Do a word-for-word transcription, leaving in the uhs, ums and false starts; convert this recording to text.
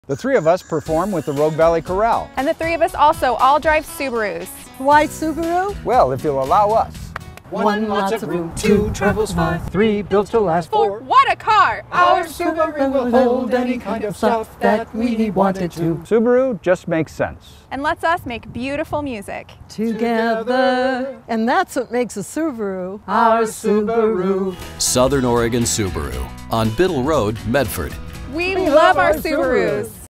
The three of us perform with the Rogue Valley Chorale. And the three of us also all drive Subarus. Why Subaru? Well, if you'll allow us. One, lots of room. Two, travels far. Three, built to last. Four, what a car! Our Subaru will hold any kind of stuff that we wanted to. Subaru just makes sense. And lets us make beautiful music. Together. And that's what makes a Subaru Our Subaru. Southern Oregon Subaru on Biddle Road, Medford. We, we love, love our Subarus. Subarus.